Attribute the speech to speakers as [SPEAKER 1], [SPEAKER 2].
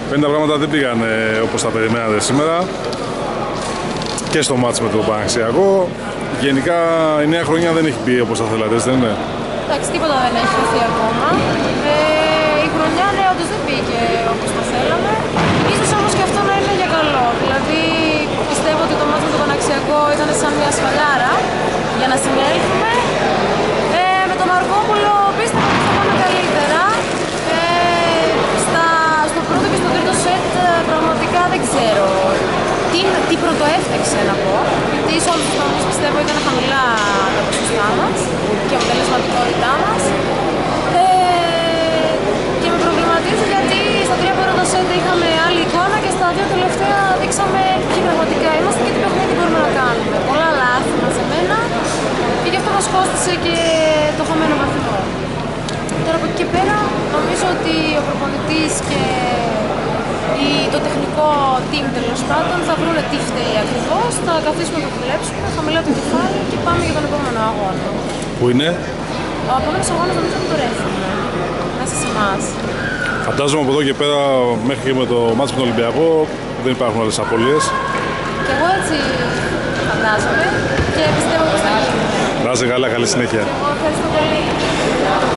[SPEAKER 1] Φαίνεται τα πράγματα δεν πήγαν όπως τα περιμένατε σήμερα και στο μάτς με τον Παναθηναϊκό. Γενικά η νέα χρονιά δεν έχει μπει όπως θα θέλατε, δεν είναι?
[SPEAKER 2] Εντάξει, τίποτα δεν έχει χαθεί ακόμα. Η χρονιά, ναι, όντως δεν πήγε όπως το θέλαμε. Ίσως όμως και αυτό να είναι για καλό. Δηλαδή πιστεύω ότι το μάτς με τον Παναθηναϊκό ήταν σαν μια σφαλιάρα για να συνέλθουμε. Με τον Μαρκόπουλο πίστευα ότι θα πάμε καλύτερα. Στο πρώτο και στο τρίτο σετ πραγματικά δεν ξέρω τι πρωτοέφταξε να πω. Γιατί σε όλους τους τομείς πιστεύω ήταν χαμηλά τα ποσοστά μας και η αποτελεσματικότητά μας. Και με προβληματίζει γιατί στα τρία πρώτα σετ είχαμε άλλη εικόνα και στα δύο τελευταία δείξαμε ποιοι πραγματικά είμαστε και τι παιχνίδι μπορούμε να κάνουμε. Πολλά λάθη μαζεμένα και γι' αυτό μας κόστησε και το χαμένο βαθμό. Τώρα από εκεί και πέρα νομίζω ότι ο προπονητής και το τεχνικό team τέλος πάντων θα βρουν τι φταίει ακριβώς, θα καθίσουμε να το δουλέψουμε, χαμηλά το κεφάλι και πάμε για τον επόμενο αγώνα.
[SPEAKER 1] Πού είναι?
[SPEAKER 2] Ο επόμενος αγώνας νομίζω ότι τώρα έχουμε, μέσα σε εμάς.
[SPEAKER 1] Φαντάζομαι από εδώ και πέρα μέχρι και με το μάτς με τον Ολυμπιακό δεν υπάρχουν άλλες απώλειες.
[SPEAKER 2] Και εγώ έτσι φαντάζομαι και πιστεύω πως θα γίνει.
[SPEAKER 1] Να είστε καλά, καλή συνέχεια.
[SPEAKER 2] Εγώ ευχαριστώ πολύ.